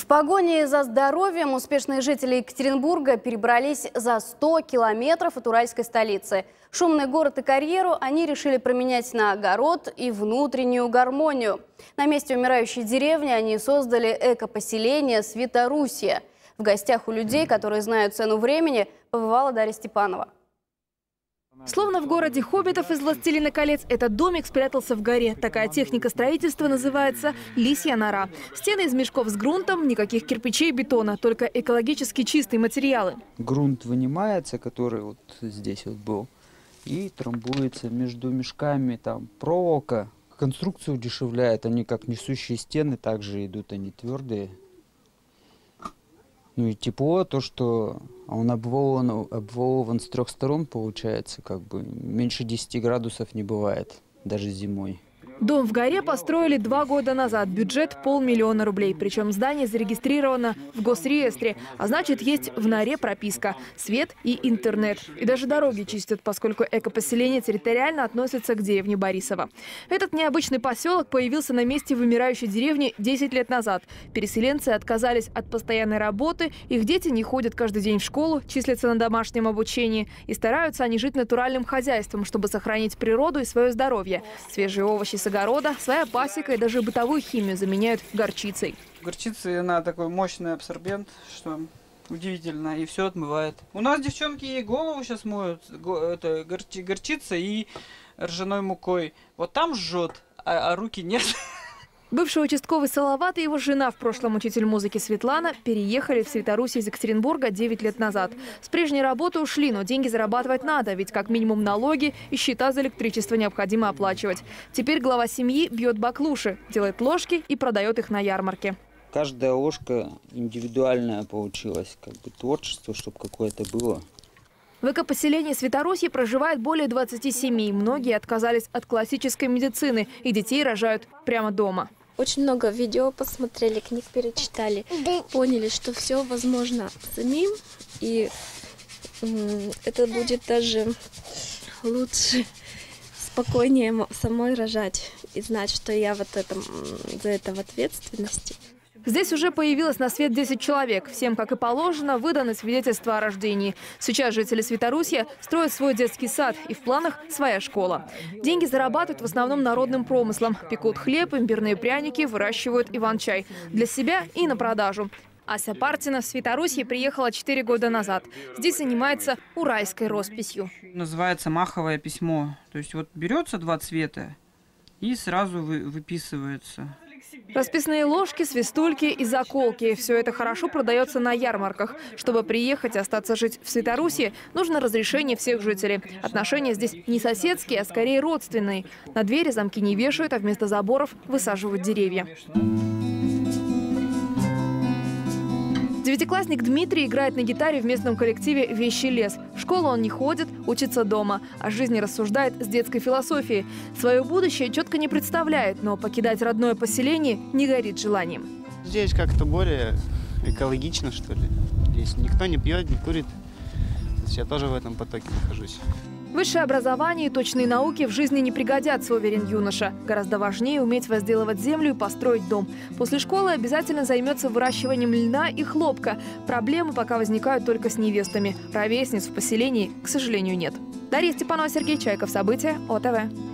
В погоне за здоровьем успешные жители Екатеринбурга перебрались за 100 километров от уральской столицы. Шумный город и карьеру они решили променять на огород и внутреннюю гармонию. На месте умирающей деревни они создали эко-поселение «Светоруссия». В гостях у людей, которые знают цену времени, побывала Дарья Степанова. Словно в городе хоббитов из «Властелина колец», этот домик спрятался в горе. Такая техника строительства называется «лисья нора». Стены из мешков с грунтом, никаких кирпичей и бетона, только экологически чистые материалы. Грунт вынимается, который вот здесь вот был, и трамбуется между мешками, там проволока. Конструкцию удешевляет, они как несущие стены, также идут они твердые. Ну и тепло, то, что он обволован с 3 сторон, получается, как бы меньше 10 градусов не бывает, даже зимой. Дом в горе построили 2 года назад. Бюджет – 500 000 рублей. Причем здание зарегистрировано в госреестре. А значит, есть в норе прописка, свет и интернет. И даже дороги чистят, поскольку экопоселение территориально относится к деревне Борисово. Этот необычный поселок появился на месте вымирающей деревни 10 лет назад. Переселенцы отказались от постоянной работы. Их дети не ходят каждый день в школу, числятся на домашнем обучении. И стараются они жить натуральным хозяйством, чтобы сохранить природу и свое здоровье. Свежие овощи с огорода, своя пасека и даже бытовую химию заменяют горчицей. Горчица, она такой мощный абсорбент, что удивительно, и все отмывает. У нас девчонки ей голову сейчас моют, это горчица и ржаной мукой. Вот там жжет, а руки нет. Бывший участковый Салават и его жена, в прошлом учитель музыки Светлана, переехали в Светоруссию из Екатеринбурга 9 лет назад. С прежней работы ушли, но деньги зарабатывать надо, ведь как минимум налоги и счета за электричество необходимо оплачивать. Теперь глава семьи бьет баклуши, делает ложки и продает их на ярмарке. Каждая ложка индивидуальная получилась, как бы творчество, чтобы какое-то было. В экопоселении Светоруссии проживает более 20 семей. Многие отказались от классической медицины и детей рожают прямо дома. Очень много видео посмотрели, книг перечитали, поняли, что все возможно самим, и это будет даже лучше, спокойнее самой рожать и знать, что я за это в ответственности. Здесь уже появилось на свет 10 человек. Всем, как и положено, выданы свидетельства о рождении. Сейчас жители Светоруссия строят свой детский сад, и в планах своя школа. Деньги зарабатывают в основном народным промыслом. Пекут хлеб, имбирные пряники, выращивают иван-чай. Для себя и на продажу. Ася Партина в Светоруссии приехала 4 года назад. Здесь занимается уральской росписью. Называется маховое письмо. То есть вот берется 2 цвета и сразу выписывается. Расписные ложки, свистульки и заколки. Все это хорошо продается на ярмарках. Чтобы приехать и остаться жить в Светоруссии, нужно разрешение всех жителей. Отношения здесь не соседские, а скорее родственные. На двери замки не вешают, а вместо заборов высаживают деревья. Девятиклассник Дмитрий играет на гитаре в местном коллективе «Вещий лес». В школу он не ходит, учится дома. О жизни рассуждает с детской философией. Свое будущее четко не представляет, но покидать родное поселение не горит желанием. Здесь как-то более экологично, что ли. Здесь никто не пьет, не курит. Я тоже в этом потоке нахожусь. Высшее образование и точные науки в жизни не пригодятся, уверен юноша. Гораздо важнее уметь возделывать землю и построить дом. После школы обязательно займется выращиванием льна и хлопка. Проблемы пока возникают только с невестами. Ровесниц в поселении, к сожалению, нет. Дарья Степанова, Сергей Чайков. События ОТВ.